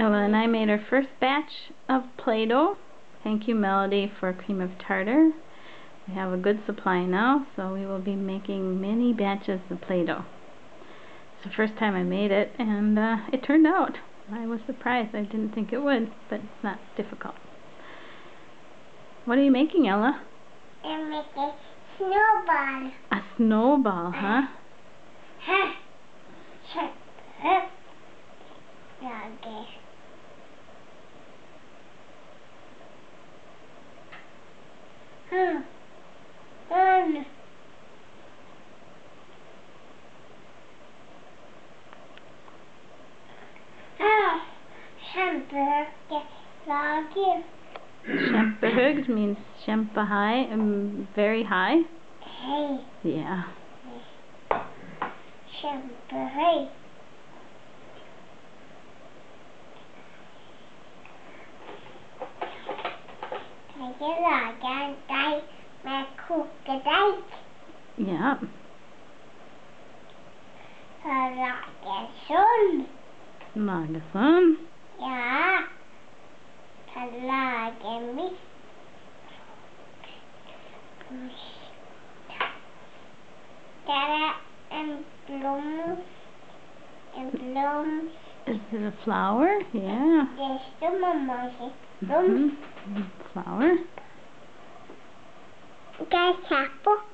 Ella and I made our first batch of Play-Doh. Thank you, Melody, for cream of tartar. We have a good supply now, so we will be making many batches of Play-Doh. It's the first time I made it, and it turned out. I was surprised. I didn't think it would, but it's not difficult. What are you making, Ella? I'm making snowball. A snowball, huh? Okay. Kjempehøgt means kjempehigh, very high. Hey. Yeah. Kjempehøy. Kan jeg lage en deig med kokedeig? Ja. Så lage en sånn. Lage sånn. Ja. Kan lage mitt. Der en blomst. En blomst. Is it a flower? Yeah. Det står mamma sin. Blomst. Flower. Skal jeg se på?